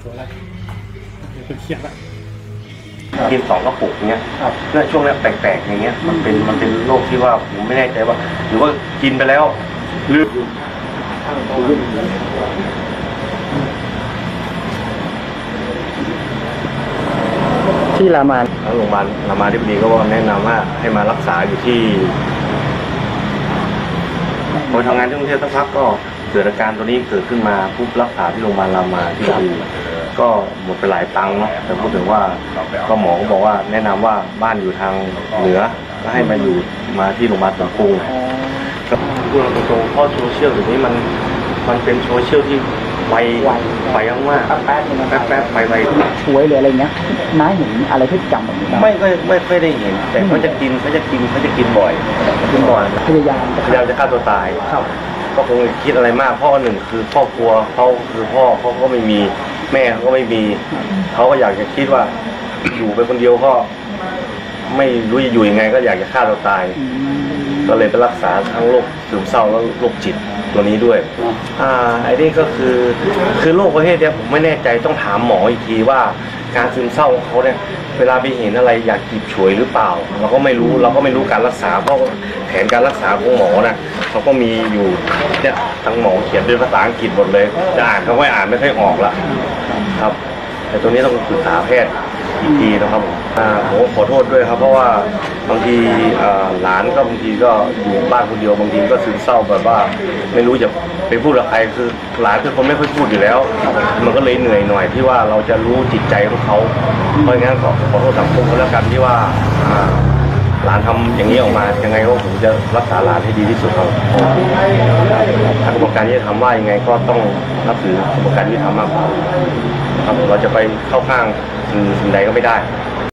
ตัวอะไรเป็นเครียดละกิน2 กระปุกเงี้ยเนี่ยช่วงนี้แปลกๆอย่างเงี้ยมันเป็นโรคที่ว่าผมไม่แน่ใจว่าหรือว่ากินไปแล้วลืมที่รามาทางโรงพยาบาลรามาธิบดีก็แนะนำว่าให้มารักษาอยู่ที่พอทำงานที่กรุงเทพสักพักก็เกิดอาการตัวนี้เกิดขึ้นมาปุ๊บรักษาที่โรงพยาบาลรามาที่ดีก็หมดไปหลายตังค์เนาะแต่พูดถึงว่าก็หมอก็บอกว่าแนะนำว่าบ้านอยู่ทางเหนือก็ให้มาอยู่มาที่โรงพยาบาลสวนภูมิก็พูดตรงๆเพราะโซเชียลเดี๋ยวนี้มันเป็นโซเชียลที่ไวมากแป๊บไปช่วยหรืออะไรเงี้ยน้าเห็นอะไรพฤติกรรมแบบนี้ไม่ค่อยได้เห็นแต่เขาจะกินบ่อยพยายามจะฆ่าตัวตายก็คงคิดอะไรมากเพราะหนึ่งคือครอบครัวเขาคือพ่อเขาก็ไม่มีแม่เขาก็ไม่มีเขาก็อยากจะคิดว่าอยู่ไปคนเดียวก็ไม่รู้จะอยู่ยังไงก็อยากจะฆ่าตัวตายก็เลยไปรักษาทั้งโรคซึมเศร้าแล้วโรคจิตตัวนี้ด้วยไอ้นี่ก็คือโรคประเภทนี้ผมไม่แน่ใจต้องถามหมออีกทีว่าการซึมเศร้าของเขาเนี่ยเวลาไปเห็นอะไรอยากจีบฉวยหรือเปล่าเราก็ไม่รู้การรักษาเพราะแผนการรักษาของหมอนะเขาก็มีอยู่เนี่ยทั้งหมอเขียนเป็นภาษาอังกฤษหมดเลยจะอ่านเขาไม่ค่อยออกละครับแต่ตัวนี้ต้องปรึกษาแพทย์อีกทีนะครับผมขอโทษด้วยครับเพราะว่าบางทีหลานก็บางทีก็อยู่บ้านคนเดียวบางทีก็ซึมเศร้าแบบว่าไม่รู้จะไปพูดกับใครคือหลานคือคนไม่ค่อยพูดอยู่แล้วมันก็เลยเหนื่อยหน่อยที่ว่าเราจะรู้จิตใจของเขาเพราะงั้นขอโทษสังคมแล้วกันที่ว่าหลานทำอย่างนี้ออกมายังไงก็ผมจะรักษาหลานให้ดีที่สุดครับทางกระบวนการยุติธรรมว่ายังไงก็ต้องนับถือกระบวนการยุติธรรมมากกว่าครับเราจะไปเข้าข้างสิ่งใดก็ไม่ได้